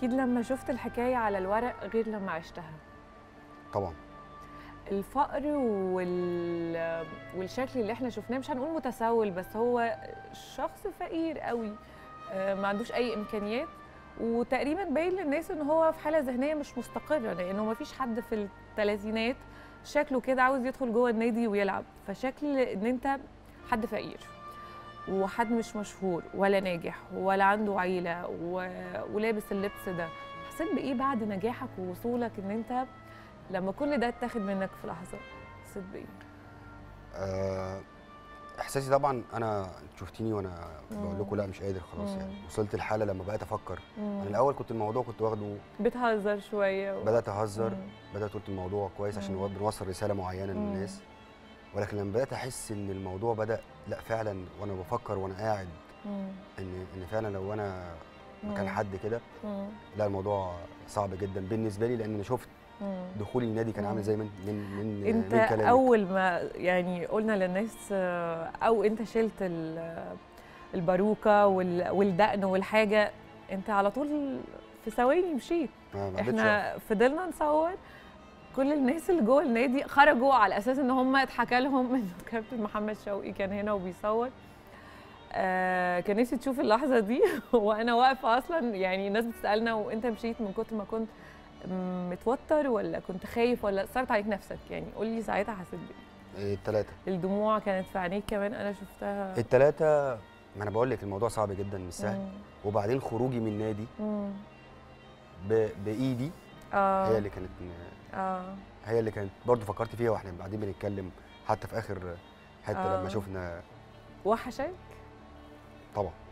اكيد لما شفت الحكايه على الورق غير لما عشتها. طبعا. الفقر والشكل اللي احنا شفناه، مش هنقول متسول، بس هو شخص فقير قوي، ما عندوش اي امكانيات، وتقريبا باين للناس ان هو في حاله ذهنيه مش مستقره، لانه ما فيش حد في الثلاثينات شكله كده عاوز يدخل جوه النادي ويلعب. فشكل ان انت حد فقير وحد مش مشهور ولا ناجح ولا عنده عيله ولابس اللبس ده، حسيت بايه بعد نجاحك ووصولك ان انت لما كل ده اتاخد منك في لحظه؟ حسيت بايه؟ احساسي طبعا، انا شفتيني وانا بقول لكم لا مش قادر خلاص، يعني وصلت الحاله لما بقيت افكر. انا الاول كنت الموضوع كنت واخده بتهزر شويه بدات اهزر، بدات قلت الموضوع كويس عشان بنوصل رساله معينه للناس. ولكن لما بدات احس ان الموضوع بدا لا فعلا، وانا بفكر وانا قاعد ان فعلا لو انا مكان حد كده، لا الموضوع صعب جدا بالنسبه لي، لان شفت دخولي النادي كان عامل زي من انت من كلامك. اول ما يعني قلنا للناس او انت شلت الباروكه والدقن والحاجه، انت على طول في ثواني مشيت. احنا فضلنا نصور، كل الناس اللي جوه النادي خرجوا على اساس ان هم اتحكى لهم ان كابتن محمد شوقي كان هنا وبيصور. كان نفسي تشوف اللحظه دي وانا واقفه اصلا، يعني الناس بتسالنا وانت مشيت من كتر ما كنت متوتر ولا كنت خايف ولا صعبت عليك نفسك؟ يعني قول لي ساعتها حسيت بايه؟ الثلاثه. الدموع كانت في عينيك كمان، انا شفتها. الثلاثه، ما انا بقول لك الموضوع صعب جدا مش سهل. وبعدين خروجي من النادي بايدي هي اللي كانت هي اللي كانت برضه فكرت فيها واحنا قاعدين بنتكلم، حتى في اخر حته لما شفنا. وحشك؟ طبعا.